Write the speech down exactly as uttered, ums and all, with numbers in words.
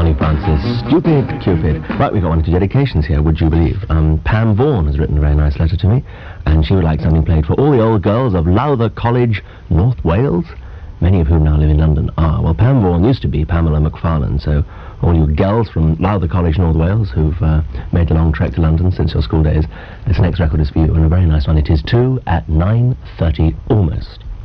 Johnny Francis, Stupid Cupid. Right, we've got one or two dedications here, would you believe? Um, Pam Vaughan has written a very nice letter to me, and she would like something played for all the old girls of Lowther College, North Wales, many of whom now live in London. Ah, well, Pam Vaughan used to be Pamela McFarlane, so all you girls from Lowther College, North Wales, who've uh, made the long trek to London since your school days, this next record is for you, and a very nice one. It is two at nine thirty almost.